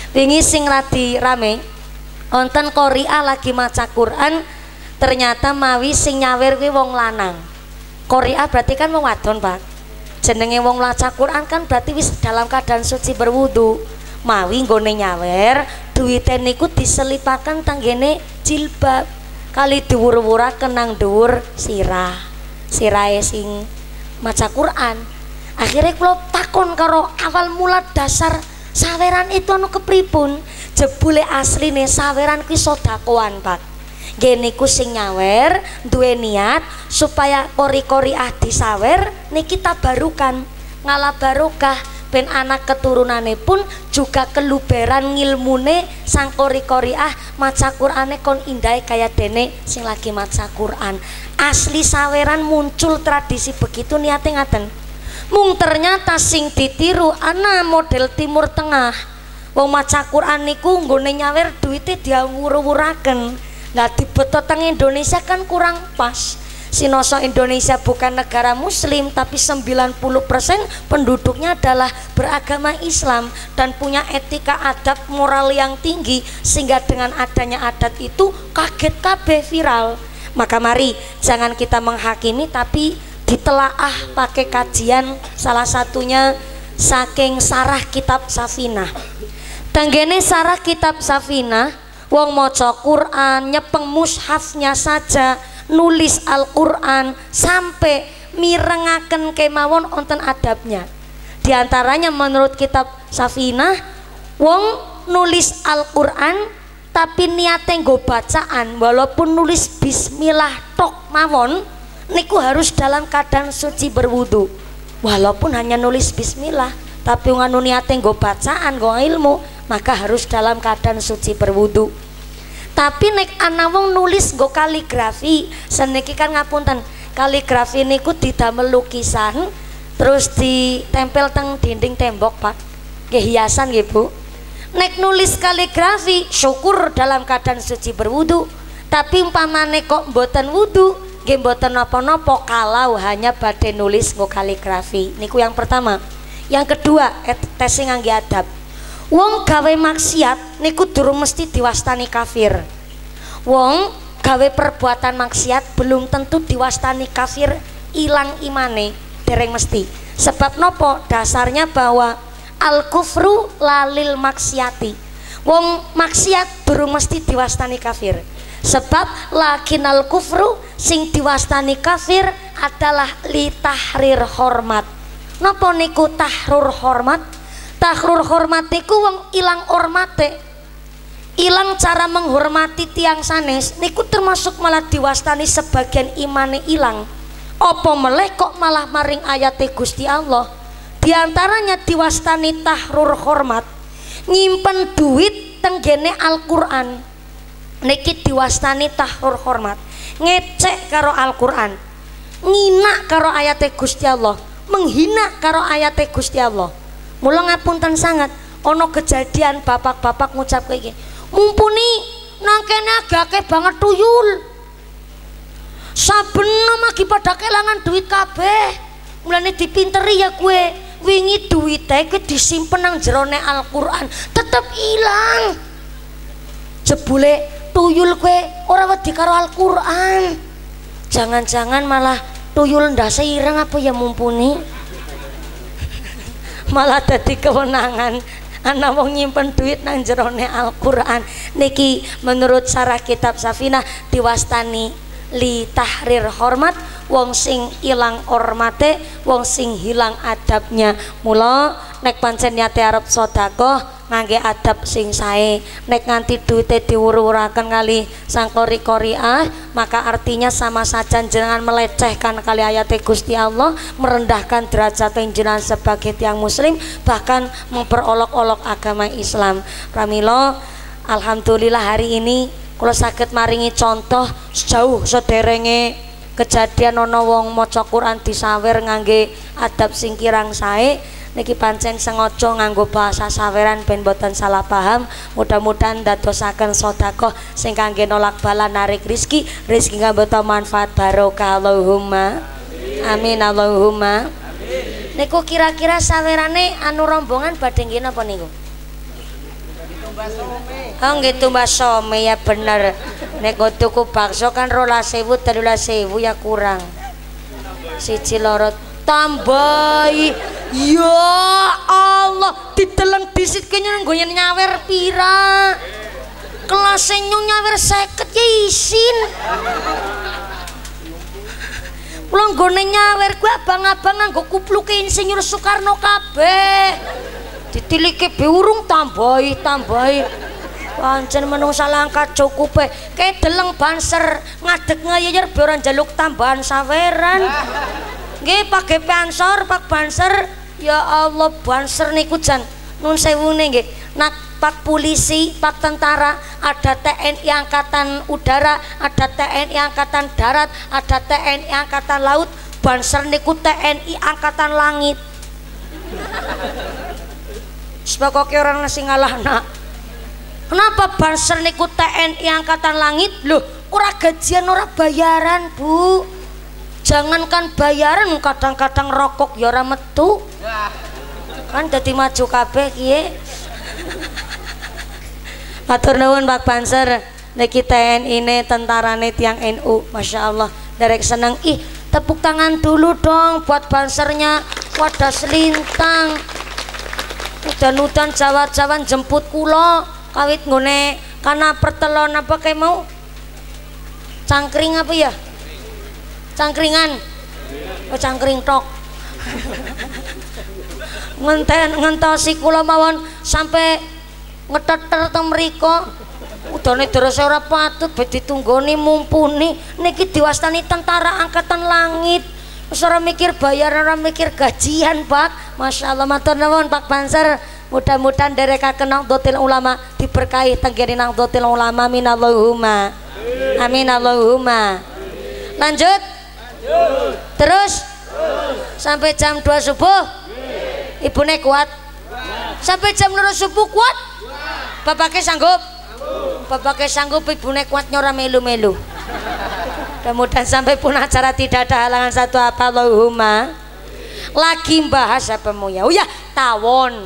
Wingi sing radi rame wonten qoriah lagi maca Quran, ternyata mawi sing nyawer kuwi wong lanang. Qoriah berarti kan wong wadon, Pak. Jenenge wong maca Quran kan berarti wis dalam keadaan suci berwudu. Mawi nggone nyawer, duwite niku diselipaken tanggene jilbab. Kali diwur-wuraken nang dhuwur sirahe sing maca Quran. Akhirnya kula takon karo awal mula dasar saweran itu anu kepripun. Jebule asline saweran kuwi sedekahan, Pak. Nggih niku sing nyawer duwe niat supaya qori-qoriah disawer niki tabarukan, ngalah barokah ben anak keturunane pun juga keluberan ngilmune sang qori-qoriah maca Qur'ane kon indah kaya dene sing lagi maca Qur'an. Asli saweran muncul tradisi begitu niate ngaten. Mung ternyata sing ditiru ana model Timur Tengah. Wong maca Quran niku nggone nyawer duite diawur-wuraken. Lah dibeto teng Indonesia kan kurang pas. Sinoso Indonesia bukan negara muslim tapi 90% penduduknya adalah beragama Islam dan punya etika adab moral yang tinggi, sehingga dengan adanya adat itu kaget kabeh viral. Maka mari jangan kita menghakimi tapi ditelaah pakai kajian, salah satunya saking sarah kitab Safinah. Tanggene sarah kitab Safinah, wong maca Quran nyepeng mushafnya saja, nulis Al-Quran sampai mirengaken kemawon wonten adabnya. Di antaranya menurut kitab Safinah, wong nulis Al-Quran tapi niate nggo bacaan, walaupun nulis bismillah tok mawon niku harus dalam keadaan suci berwudu. Walaupun hanya nulis bismillah tapi nganu niate nggo bacaan, nggo ilmu, maka harus dalam keadaan suci berwudu. Tapi nek ana wong nulis nggo kaligrafi, seniki kan ngapunten, kaligrafi niku didamel lukisan terus ditempel teng dinding tembok, Pak. Nggih hiasan nggih, Bu. Nek nulis kaligrafi syukur dalam keadaan suci berwudu, tapi umpamane kok mboten wudu, nggih mboten napa-napa kalau hanya badhe nulis nggo kaligrafi. Niku yang pertama. Yang kedua, tes sing ngangge adab. Wong gawe maksiat niku durung mesti diwastani kafir. Wong gawe perbuatan maksiat belum tentu diwastani kafir, ilang imane, dereng mesti. Sebab nopo? Dasarnya bahwa al kufru lalil maksiati. Wong maksiat durung mesti diwastani kafir. Sebab lakin al kufru sing diwastani kafir adalah li tahrir hormat. Napa niku tahrur hormat? Tahrur hormat niku wong ilang hormate, ilang cara menghormati tiang sanes niku termasuk malah diwastani sebagian imane ilang. Apa meleh kok malah maring ayate Gusti Allah. Di antaranya diwastani tahrur hormat, nyimpen duit tenggene Al-Qur'an. Niki diwastani tahrur hormat, ngecek karo Al-Qur'an, ngina karo ayate Gusti Allah, menghina karo ayate Gusti Allah. Mula ngapunten sangat, ono kejadian bapak-bapak ngucap kayak gini, mumpuni nang kene agake banget tuyul, saben lagi pada kelangan duit kabeh, mulane dipinteri ya kue, wingi duite kue disimpen nang jerone Al-Qur'an, tetep ilang. Jebule tuyul kue ora wedi karo Al-Qur'an, jangan-jangan malah tuyul ndase ireng apa ya mumpuni. Malah dadi kewenangan ana wong nyimpen duit nang jerone Al-Qur'an. Niki menurut sarah kitab Safinah diwastani li tahrir hormat, wong sing ilang hormate, wong sing hilang adabnya. Mula nek pancen niate arep sedekah ngangge adab sing sae, nek nganti duite diwur-wuraken kali sang qori-qoriah, maka artinya sama saja jenengan melecehkan kali ayat Gusti Allah, merendahkan derajat jenengan sebagai tiang muslim, bahkan memperolok-olok agama Islam. Pramila alhamdulillah hari ini kula saged maringi contoh sejauh sederenge kejadian ana wong maca Quran disawer ngangge adab sing kirang sae. Niki pancen sengaja nganggo bahasa saweran ben boten salah paham. Mudah-mudahan dadosaken sedekah sing kangge nolak bala narik rizki ngambeta manfaat barokah. Allahumma amin, Allahumma amin. Niku kira-kira sawerane anu rombongan badhe nggih napa niku? Oh nggih tumbas some ya bener. Nek go tuku bakso kan 12.000 13.000 ya kurang. Siji loro tambahi. Ya Allah, diteleng disit kene nggo nyawer pira? Kelas nyong nyawer 50 ya isin. Kula nggone nyawer kuwi abang-abang nganggo kupluke Insinyur Soekarno kabeh. Ditilike be urung tambahi. Pancen menungsa langka cukupe. Kae deleng banser ngadeg ngayeyer be ora njaluk tambahan saweran. Nggih Pak GP Ansor, Pak Banser. Ya Allah banser niku jan nun sewune nggih. Nak Pak Polisi, Pak Tentara, ada TNI Angkatan Udara, ada TNI Angkatan Darat, ada TNI Angkatan Laut. Banser niku TNI Angkatan Langit. Sebab orang nasi ngalahna. Kenapa banser niku TNI Angkatan Langit? Loh, ora gajian ora bayaran, Bu. Jangankan bayaran kadang-kadang rokok ya ora metu. Kan dadi maju kabeh kiye. Matur nuwun Pak Banser. Niki TNI ne tentarane tiang NU. Masya Allah. Derek seneng. Ih, tepuk tangan dulu dong buat bansernya. Wadah selintang. Udan-udan Jawa-Jawan jemput kulo kawit nggone karena pertelon apa kayak mau cangkring apa ya cangkringan cangkring tok ngentosi kulo mawon sampai ngeteter teng mriko udane terus ora patut be ditunggoni mumpuni niki diwastani tentara angkatan langit. Ora mikir bayar, ora mikir gajian, Pak. Masya Allah, matur nuwun Pak Banser. Mudah-mudahan derekaken Nahdlatul Ulama diberkahi tenggene Nahdlatul Ulama minallahumma. Amin Allahumma. Lanjut. Terus. Sampai jam 2 subuh. Ibune kuat. Sampai jam 2 subuh kuat. Bapaknya sanggup. Bapaknya sanggup, ibune kuat nyora melu-melu. Mudah-mudahan sampai pun acara tidak ada halangan satu apa Allahumma. Lagi bahas apa mau ya? Oh ya, tawon.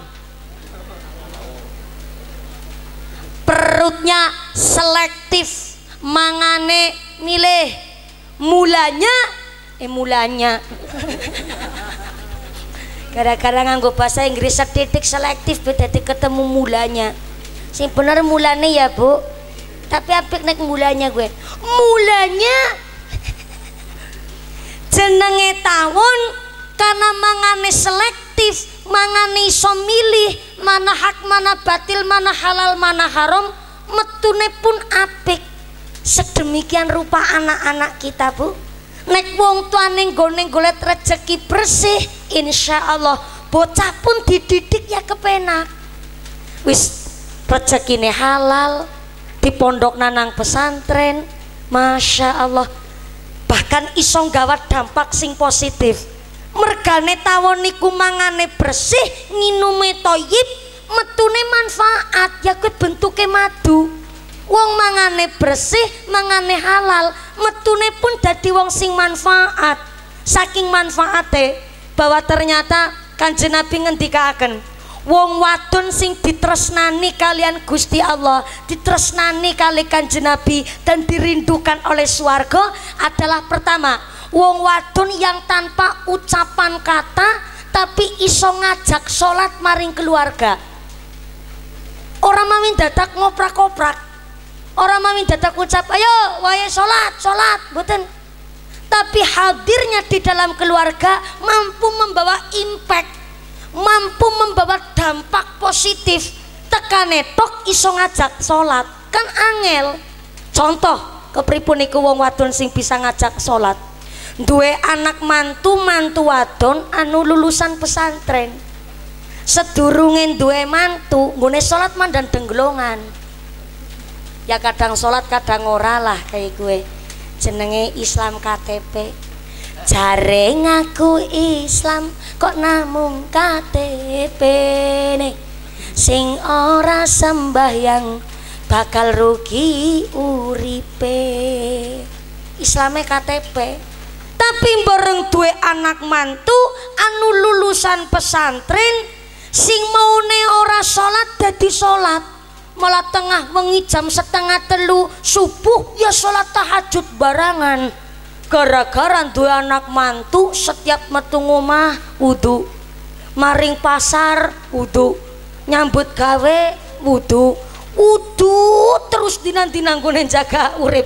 Perutnya selektif, mangane milih mulanya. Gara-gara nganggo bahasa Inggris setitik selektif beda ketemu mulanya. Sing bener mulane ya, Bu. Tapi apik nek mulanya gue. Mulanya jenenge tawon karena mangane selektif, mangane iso milih mana hak, mana batil, mana halal, mana haram, metune pun apik. Sedemikian rupa anak-anak kita, Bu. Nek wong tuane nggone golek rezeki bersih, insya Allah bocah pun dididik ya kepenak. Wis rezekine halal. Di pondok nanang pesantren, Masya Allah, bahkan iso gawat dampak sing positif. Mergane tawon niku mangane bersih, nginume toyib, metune manfaat, ya kuwi bentuke madu. Wong mangane bersih, mangane halal, metune pun dadi wong sing manfaat. Saking manfaate bahwa ternyata Kanjeng Nabi ngendikaken wong wadon sing ditresnani kalian Gusti Allah, ditresnani kali Kanjeng Nabi dan dirindukan oleh swarga adalah pertama, wong wadon yang tanpa ucapan kata tapi iso ngajak sholat maring keluarga. Orang mamin dadak ngoprak-koprak, orang mamin dadak ucap ayo wae sholat, mboten. Tapi hadirnya di dalam keluarga mampu membawa impact, mampu membawa dampak positif. Tekane tok iso ngajak sholat kan angel. Contoh kepripun niku wong wadon sing bisa ngajak sholat, duwe anak mantu wadon anu lulusan pesantren, sedurunge duwe mantu nggone sholat mandan dengglongan. Ya kadang sholat kadang ora lah kayak gue. Jenenge Islam KTP. Jare ngaku Islam kok namung KTP nih, sing ora sembahyang bakal rugi uripe. Islame KTP tapi bareng duwe anak mantu anu lulusan pesantren sing maune ora sholat dadi sholat. malah tengah wengi jam 2:30 subuh ya sholat tahajud barangan. Gara-gara duwe anak mantu setiap metu omah wudu, maring pasar wudu, nyambut gawe wudu, wudu terus dinan-dinan nggone jaga urip.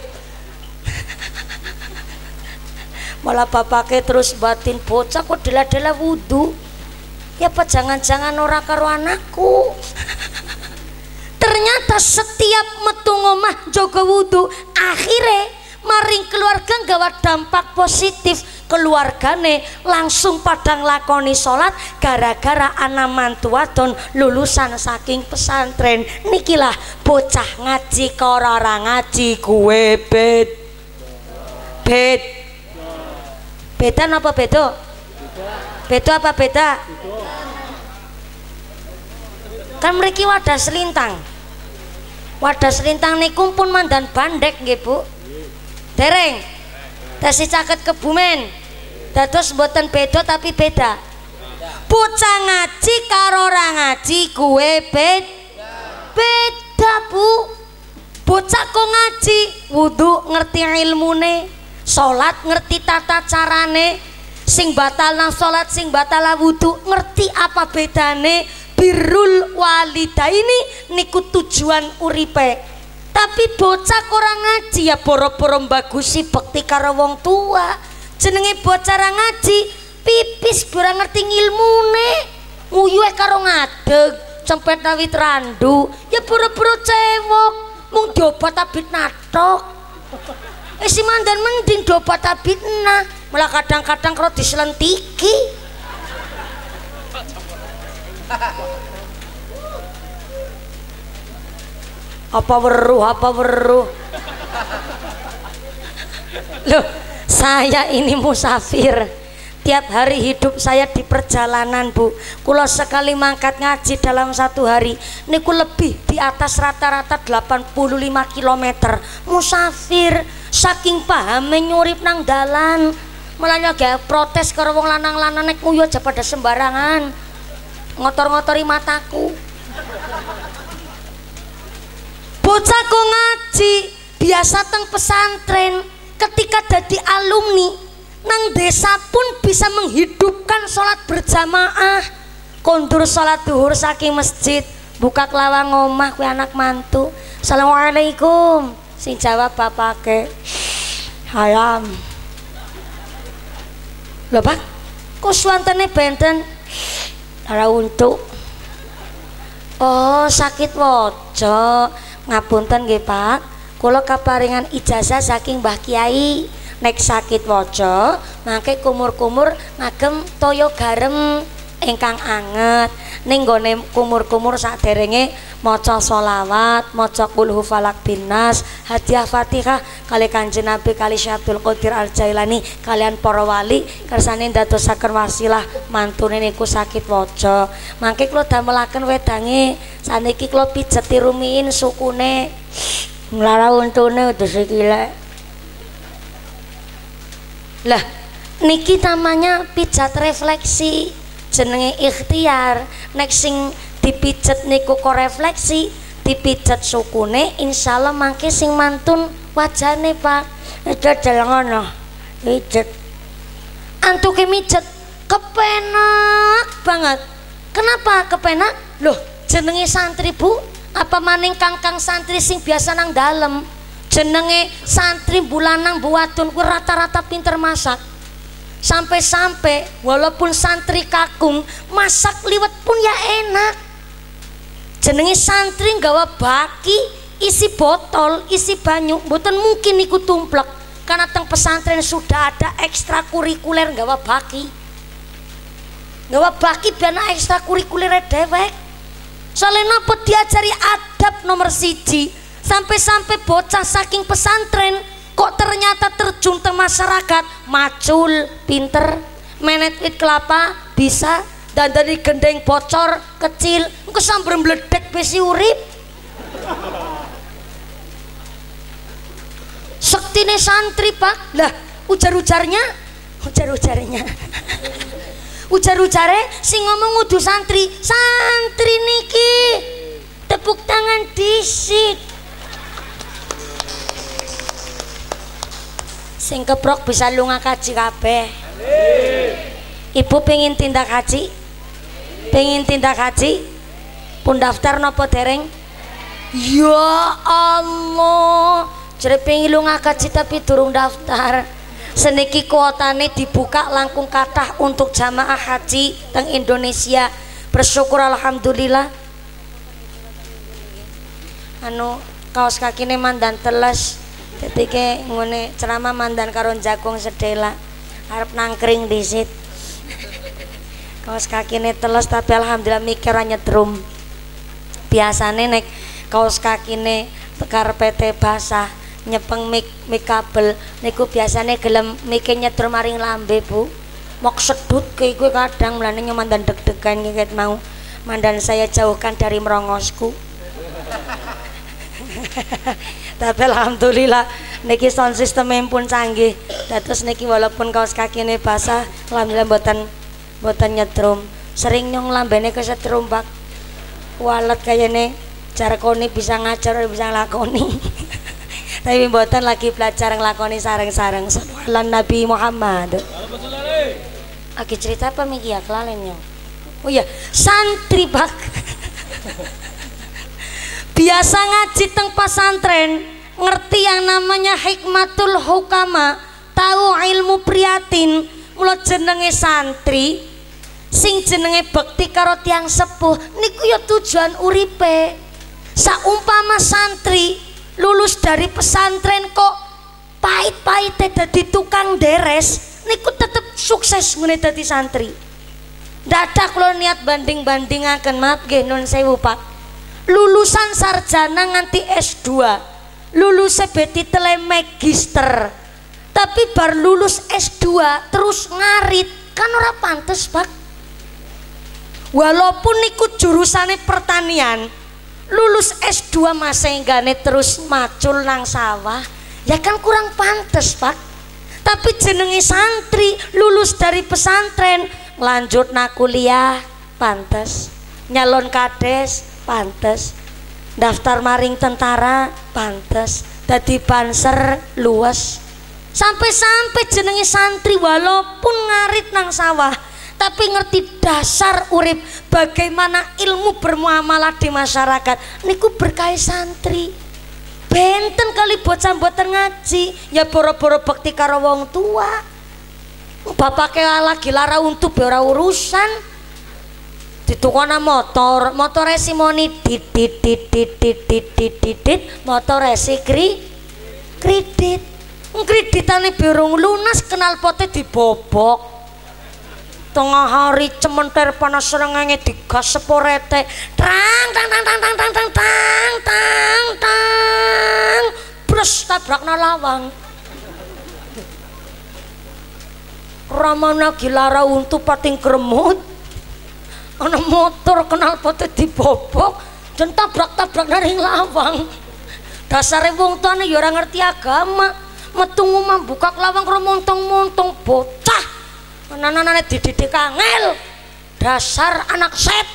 Malah bapake terus batin bocah kok dela-dela wudu. Ya apa jangan-jangan ora karo anakku. Ternyata setiap metu omah jaga wudu, akhirnya maring keluarga gawa dampak positif. Keluargane langsung padang lakoni sholat gara-gara anak mantu wadon lulusan saking pesantren. Nikilah bocah ngaji karo ora ngaji kuwe beda apa beda? Beda apa beda? Kan mriki wadah selintang. Wadah selintang niku pun mandan bandek nggih Bu. Dereng. Tesi caket Kebumen. Dados mboten beda tapi beda. Bocah ngaji karo ora ngaji kuwe beda Bu. Bocah kok ngaji, wudu ngerti ilmune, salat ngerti tata carane, sing batal nang salat sing batal wudu ngerti apa bedane. Birrul walidaini niku tujuan uripe. Tapi bocah kurang ngaji ya boro-boro bagusi bekti karo wong tua. Jenenge bocah ra ngaji, pipis ora ngerti ilmune, nguyuhe karo ngadeg, cempet nawit randu, ya boro-boro cewek, mung diobat abit natok. Si mandan mending diobat abitna, malah kadang-kadang karo diselentiki. Apa weruh loh, saya ini musafir. Tiap hari hidup saya di perjalanan Bu. Kula sekali mangkat ngaji dalam satu hari niku lebih di atas rata-rata 85 km. Musafir saking pahame nyurip nang dalan, malah gak protes karo wong lanang-lanang nek nguyu aja pada sembarangan ngotor-ngotori mataku. Bocah kok ngaji biasa teng pesantren, ketika jadi alumni nang desa pun bisa menghidupkan sholat berjamaah. Kondur sholat duhur saking masjid, buka kelawang omah kuwi anak mantu, assalamualaikum, sing jawab bapake halam. Lho Pak, kok suantene benten ora untuk. Oh sakit waja. Ngapunten nggih Pak, kula kaparingan ijazah saking Mbah Kiai. Nek sakit waja mangke kumur-kumur ngagem toya garem ingkang anget. Ning nggone kumur-kumur saderenge maca sholawat, maca qul huwalak binnas, hadiah Fatihah kali Kanjeng Nabi kali Syekh Abdul Qadir Al Jailani kalian para wali kersane ndadosaken wasilah mantune niku sakit waja. Mangke kula damelaken wedange saniki kula pijeti rumiin sukune nglara untune udah sikile. Lah niki namanya pijat refleksi, jenenge ikhtiar. Nek sing dipijet niku kok refleksi, dipijet sukune insyaallah mangke sing mantun wajane Pak. Dodol ngono pijet antuke mijet kepenak banget. Kenapa kepenak? Loh jenenge santri Bu, apa maning kangkang santri sing biasa nang dalem. Jenenge santri bulanang buatun ku rata-rata pinter masak. Sampai-sampai walaupun santri kakung masak liwet pun ya enak. Jenenge santri nggawa baki isi botol isi banyu mboten mungkin iku tumplek, karena teng pesantren sudah ada ekstrakurikuler nggawa baki. Nggawa baki bana ekstrakurikuler dewek. Soalnya napa diajari adab nomor 1. Sampai-sampai bocah saking pesantren kok ternyata terjun ke masyarakat, macul pinter, menet wit kelapa bisa, dan dari gendeng bocor kecil engko sambar mledek besi urip. Sektine santri Pak. Lah ujar-ujarnya ujar-ujare sing ngomong ngudu santri niki Tepuk tangan disit. Sing keprok bisa lunga kaji kabeh. Ibu pengen tindak haji? Pengen tindak haji? Pun daftar nopo dereng? Ya Allah, jadi pengen lunga kaji tapi durung daftar. Seniki kuotane dibuka langkung kathah untuk jamaah haji teng Indonesia. Bersyukur alhamdulillah. Anu kaos kakine mandan teles. Dadi ke ngene ceramah mandan karo jagung sedela. Arep nangkring disit. Kaos kakine teles tapi alhamdulillah mikir nyetrum. Biasane nek kaos kakine karpete basah nyepeng mik kabel niku biasane gelem mike nyetrum maring lambe Bu. Mok sedut ke gue kadang mulane mandan deg-degan ngiket mau. Mandan saya jauhkan dari merongosku. Tapi alhamdulillah niki sound system pun canggih. Terus niki walaupun kaos kakine basah alhamdulillah mboten nyetrum. Sering nyong lambene kesetrum Pak. Walet kayane jarkoni bisa ngajar bisa nglakoni. Tapi mboten lagi belajar nglakoni sareng-sareng sallallahu Nabi Muhammad. Lagi cerita apa miki ya kelalen nyong. Oh iya, santri Pak. Biasa ngaji teng pesantren, ngerti yang namanya hikmatul hukama, tahu ilmu priatin, mula jenenge santri, sing jenenge bekti karo tiang sepuh, niku ya tujuan uripe. Saumpama santri lulus dari pesantren kok pahit-pahite dadi tukang deres, niku tetep sukses ngene dadi santri. Dadak kula niat banding-bandingaken, maaf nggih nun sewu Pak. Lulusan sarjana nganti S2, lulus beti tele magister, tapi bar lulus S2 terus ngarit kan ora pantes Pak. Walaupun ikut jurusane pertanian, lulus S2 masih enggane terus macul nang sawah, ya kan kurang pantes Pak. Tapi jenenge santri lulus dari pesantren lanjut na kuliah pantes, nyalon kades pantes, daftar maring tentara pantes, dadi banser luas. Sampai-sampai jenenge santri walaupun ngarit nang sawah tapi ngerti dasar urip, bagaimana ilmu bermuamalah di masyarakat niku berkah santri. Benten kali bocah mboten ngaji ya boro-boro bekti karo wong tua. Bapake lagi lara untuk ora urusan. Ditukana motor simoni dit motor si kredit kreditane birung lunas kenal pote dibobok tengah hari cementer panas serengenge digas seporete tang bres tabrakna lawang ramana gilara untuk pating kremut. Ana motor kenal pote dibobok dan tabrak-tabrak dari lawang. Dasare wong tuane ya ora ngerti agama, metu ngomah buka lawang karo montong-montong bocah. Anak-anake dididik angel. Dasar anak set.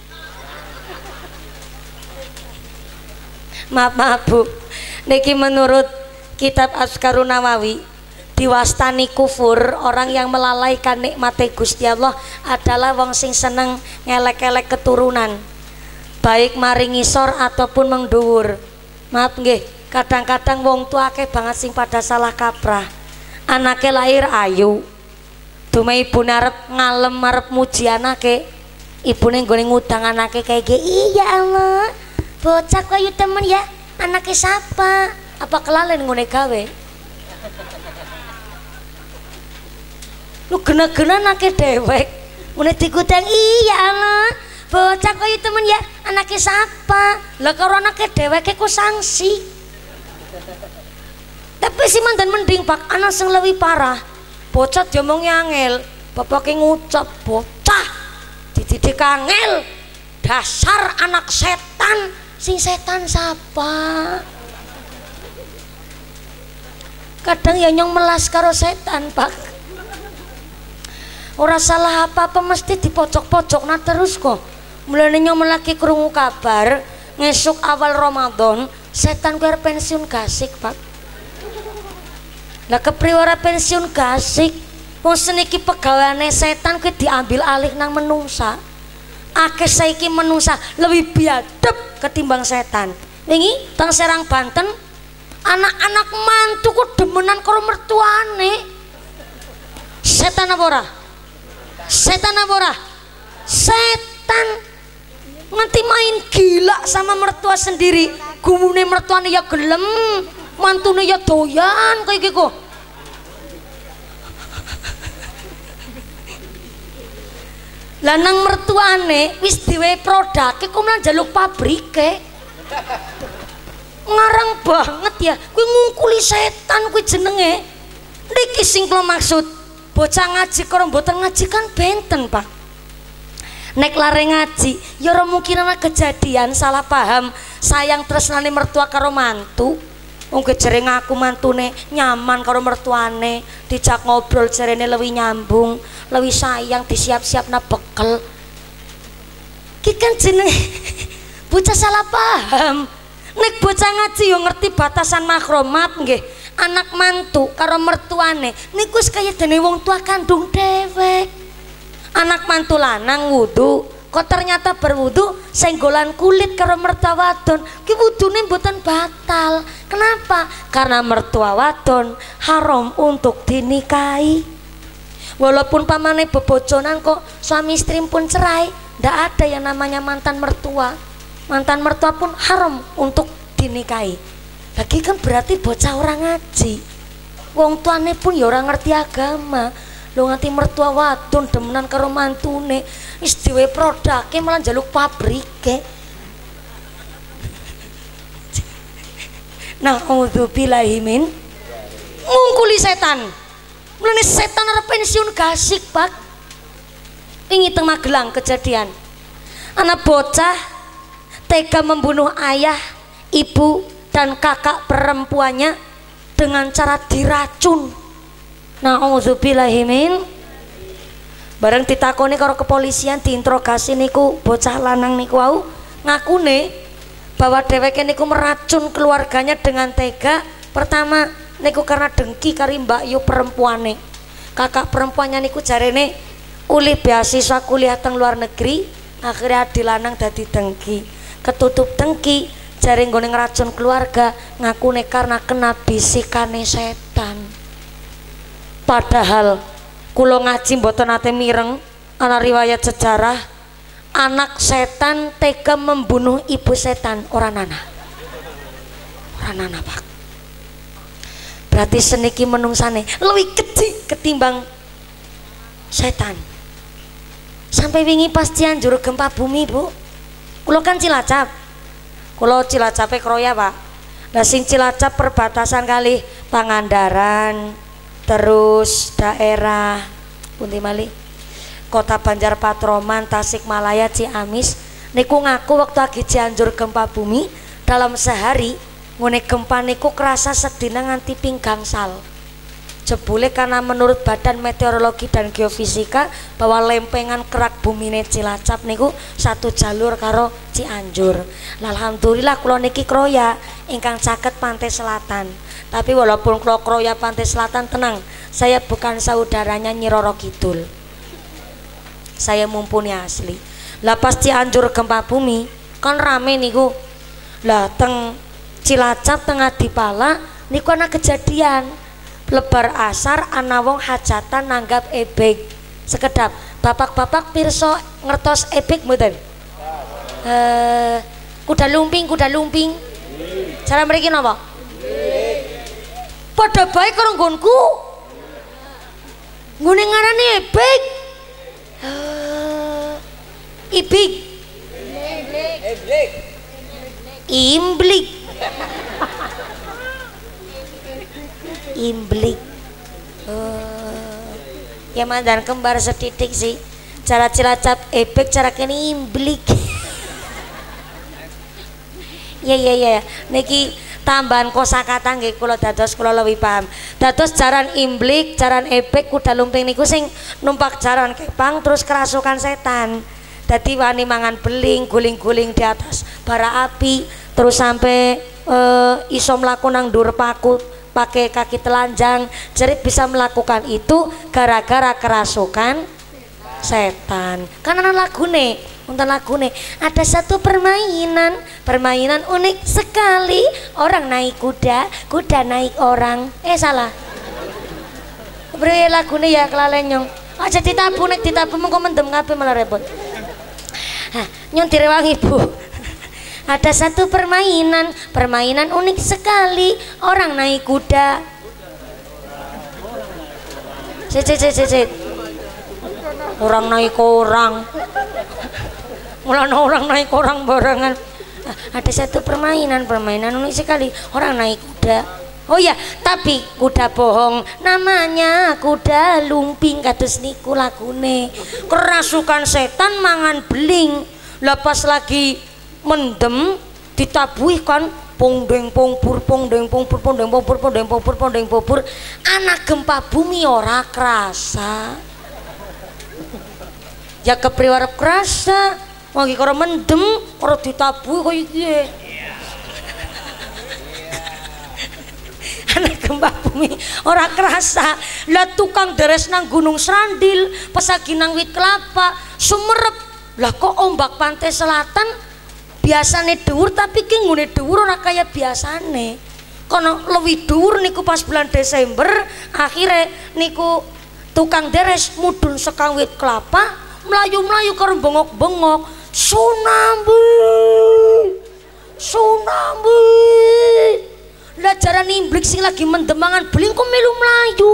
Maaf Bu. Niki menurut kitab Azkarun Nawawi diwastani kufur, orang yang melalaikan nikmati Gusti Allah adalah wong sing seneng ngelek-elek keturunan, baik maring ngisor ataupun mengduwur. Maaf nggih, kadang-kadang wong tua akeh banget sing pada salah kaprah. Anake lahir ayu, dume ibune arep ngalem arep muji anake, ibune nggone ngudang anake kayak ge, iya Allah, bocah ayu temen ya, anake siapa? Apa kelalen ngone gawe? Lu gena-gena anake dewek ngene digudang, iya Allah bocah kaya temen ya anake siapa? Lah karo anake deweke ku sanksi. Tapi si mandan mending Pak, anak sing lebih parah bocah diomongi angel, bapake ngucap bocah dididik angel, dasar anak setan. Sing setan siapa? Kadang ya nyong melas karo setan Pak. Ora salah apa-apa mesti dipojok-pojok nah terus kok. Mulane nyong lagi krungu kabar ngesuk awal Ramadan setan kuwi arep pensiun gasik Pak. Lah kepriye ora pensiun gasik? Wong seniki pegaweane setan kuwi diambil alih nang menungsa. Akeh saiki menungsa lebih biadab ketimbang setan. Wingi teng Serang Banten anak-anak mantu kok demenan karo mertuane. Setan apa ora? Setan apa ora? Setan nganti main gila sama mertua sendiri. Gumune mertuane ya gelem, mantune ya doyan kayak gitu. Lanang mertuane wis diwe produke kok malah njaluk pabrike. Ngarang banget ya, kuwi ngungkuli setan kuwi jenenge. Niki sing kula maksud, bocah ngaji karo mboten ngaji kan benten, Pak. Nek lare ngaji, ya ora mungkin ana kejadian salah paham, sayang tresnane mertua karo mantu. Wong jere ngaku mantune nyaman karo mertuane, dijak ngobrol jarene luwih nyambung, luwih sayang, disiap-siapna bekel. Ki kan jenenge bocah salah paham. Nek bocah ngaji yo ngerti batasan mahromat nggih. Anak mantu karo mertuane niku wis kaya dene wong tua kandung dhewek. Anak mantu lanang wudu, kok ternyata berwudu senggolan kulit karo mertua wadon, ki wudune mboten batal. Kenapa? Karena mertua wadon haram untuk dinikahi. Walaupun pamane bebojonan kok suami istri pun cerai, ndak ada yang namanya mantan mertua. Mantan mertua pun haram untuk dinikahi. Lagi kan berarti bocah orang ngaji. Wong tuane pun ya ora ngerti agama. Lo nganti mertua wadon demenan karo mantune, wis dhewe produke malah njaluk pabrike. Nauzubillahi min ngungkuli setan. Mulane setan arep pensiun gasik, Pak. Wingi teng Magelang kejadian. Anak bocah tega membunuh ayah, ibu dan kakak perempuannya dengan cara diracun. Nauzubillahi min. Bareng ditakoni karo kepolisian diinterogasi niku bocah lanang niku wau ngakune bahwa dheweke niku meracun keluarganya dengan tega. Pertama niku karena dengki kari Mbak Yu perempuane. Kakak perempuannya niku jarene uli beasiswa kuliah teng luar negeri, akhirnya adi lanang dadi dengki. Ketutup dengki jare nggone ngracun keluarga, ngakune karena kena bisikane setan. Padahal kula ngaji mboten nate mireng ana riwayat sejarah anak setan tega membunuh ibu setan, ora nana. Ora nana, Pak. Berarti seniki menungsane luwih keji ketimbang setan. Sampai wingi pas Cianjur gempa bumi, Bu. Kula kan Cilacap. Kula Cilacape Kroya, Pak. Lah sing Cilacap perbatasan kali Pangandaran, terus daerah pundi malih Kota Banjar Patroman, Tasikmalaya, Ciamis niku ngaku waktu lagi Cianjur gempa bumi dalam sehari ngene gempa niku kerasa sedina nganti pinggang sal. Jebule karena menurut Badan Meteorologi dan Geofisika bahwa lempengan kerak bumine Cilacap niku satu jalur karo Cianjur. Alhamdulillah kula niki kroya ingkang caket pantai selatan. Tapi walaupun kula kroya pantai selatan tenang, saya bukan saudaranya Nyi Roro Kidul. Saya mumpuni asli. Lah pas Cianjur gempa bumi kan rame niku. Lah teng Cilacap tengah Dipala niku ana kejadian lebar asar ana wong hajatan nanggap ebek. Sekedap bapak-bapak pirsa ngertos ebek mboten? Kuda lumping, kuda lumping. Cara mriki napa? Padha bae karo nggonku. Nggone ngarani ebek. Ibik. Imblik. Imblik. Ya mandan kembar setitik sih. Cara Cilacap ebek, cara kene imblik. Ya. Niki tambahan kosakata nggih kula dados kula luwih paham. Dados jaran imblik, jaran ebek, kuda lumping niku sing numpak jaran kepang terus kerasukan setan. dadi wani mangan beling guling-guling di atas bara api terus sampai iso mlaku nang dhuwur paku pakai kaki telanjang. Jadi bisa melakukan itu gara-gara kerasukan setan. Kan ana lagune, nonton lagune. Ada satu permainan unik sekali. Orang naik kuda, kuda naik orang. Salah. Beri lagune ya kelalen nyong. Aja ditabu nek ditabu mengko mendem kabeh malah repot. Nyong direwang ibu. Ada satu permainan unik sekali. Orang naik kuda. Sit. Orang naik orang. Mulane orang naik orang barengan. Ada satu permainan unik sekali. Orang naik kuda. Oh ya, tapi kuda bohong. Namanya kuda lumping kados niku lagune. Kerasukan setan mangan beling. Lepas lagi mendem ditabuhi kan pongdeng pongpur anak gempa bumi ora kerasa ya kepriwara kerasa wong iki karo mendem karo ditabuhi koyo iki anak gempa bumi ora kerasa lah tukang deres nang Gunung Srandil pas lagi nang wit kelapa sumerep lah kok ombak pantai selatan biasane dhuwur tapi ki ngene dhuwur ora kaya biasane kono luwih dhuwur niku pas bulan Desember akhirnya niku tukang deres mudhun sekang wit kelapa mlayu-mlayu karo bengok-bengok tsunami lah jarane imblik sing lagi mendemangan beling kok melu mlayu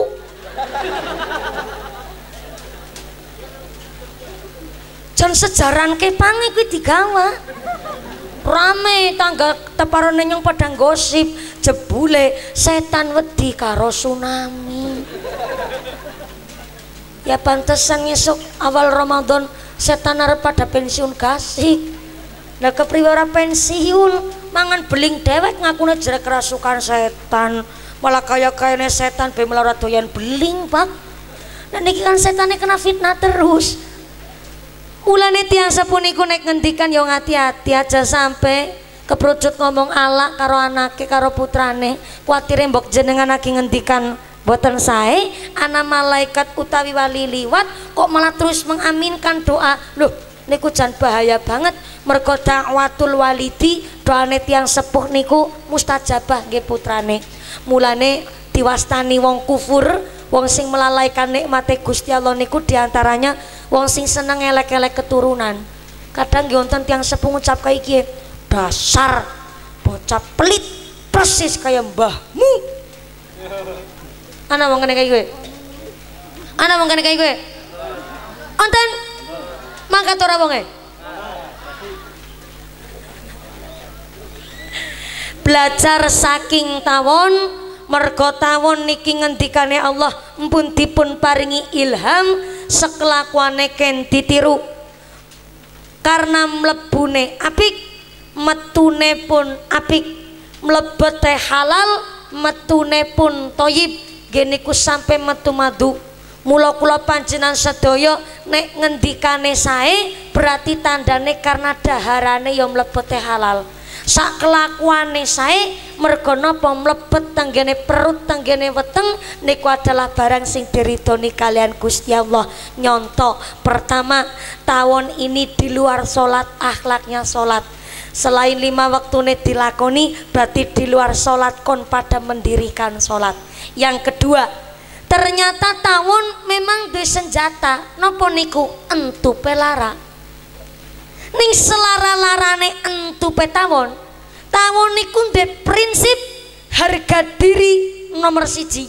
jan sejaran kepange kuwi digawa rame tangga teparone nyong pada gosip jebule setan wedi karo tsunami ya pantesan ngesuk awal Ramadan setan arep pada pensiun gasik lah kepriwara pensiun mangan beling dewek ngakune jere kerasukan setan malah kaya-kayane setan be melara doyan beling Pak dan niki kan setane kena fitnah terus. Mulane tiyang sepuh niku nek ngendikan yo hati-hati aja sampai keprujut ngomong alak karo anake karo putrane kuatire mbok jenengan lagi ngendikan boten sae ana malaikat utawi wali liwat kok malah terus mengaminkan doa loh niku jan bahaya banget mergo dakwatul walidi doane tiyang sepuh niku mustajabah nggih putrane. Mulane diwastani wong kufur wong sing melalaikan nikmate Gusti Allah niku diantaranya wong sing seneng elek-elek keturunan. Kadang nggih wonten tiyang sepuh ngucap kaya iki, dasar bocah pelit persis kaya mbahmu. Ana wong kene kaya kowe. Ana wong kene kaya kowe. Wonten mangkat ora wonge? Belajar saking tawon mergo tawon niki ngendikane Allah mpun dipun paringi ilham sekelakuane ken ditiru karena mlebune apik metune pun apik mlebete halal metune pun toyib geniku sampai metu madu. Mula kula panjenengan sedaya nek ngendikane sae berarti tandane karena daharane ya mlebete halal. Sak kelakuane sae mergo napa mlebet tenggene perut tenggene weteng niku adalah barang sing diridhoni kalian Gusti Allah. Nyontok pertama tawon ini di luar sholat akhlaknya sholat selain 5 waktune dilakoni berarti di luar sholat kon pada mendirikan sholat. Yang kedua ternyata tawon memang duwe senjata napa niku entupe lara ning selara-larane entupe tawon niku ndek prinsip harga diri nomor 1.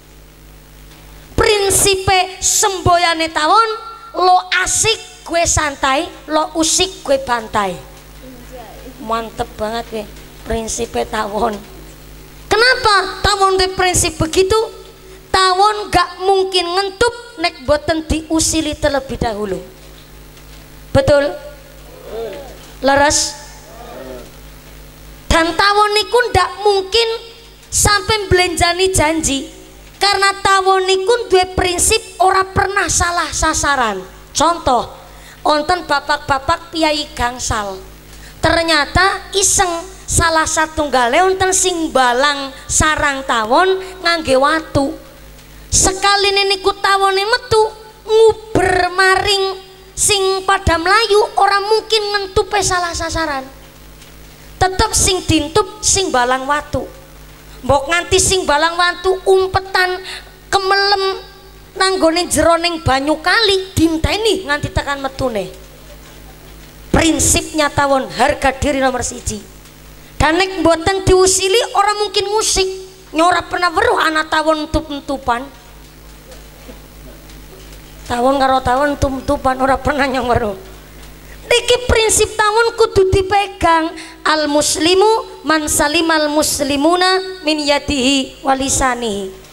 Prinsipe semboyane tawon lo asik gue santai lo usik gue bantai. Mantep banget gue prinsipe tawon. Kenapa tawon ndek prinsip begitu? Tawon gak mungkin ngentup nek boten diusili terlebih dahulu. Betul? Leres? Dan tawon niku ndak mungkin sampai belenjani janji karena tawon niku duwe prinsip ora pernah salah sasaran. Contoh onten bapak-bapak piyai gangsal ternyata iseng salah satunggale onten sing balang sarang tawon ngangge watu sekali niku tawone metu nguber maring sing pada melayu orang mungkin ngentupe salah sasaran tetep sing dintup sing balang watu mbok nganti sing balang watu umpetan kemelem nanggone jeroning banyu kali dinteni nganti tekan metune. Prinsipnya tawon harga diri nomor siji. Dan nek mboten diusili orang mungkin musik nyora pernah weruh anak tawon tup-tupan. Tawon karo tawon tup-tupan ora pernah nyong weruh. Niki prinsip tawon kudu dipegang. Al muslimu man salimal muslimuna min yadihi walisanihi.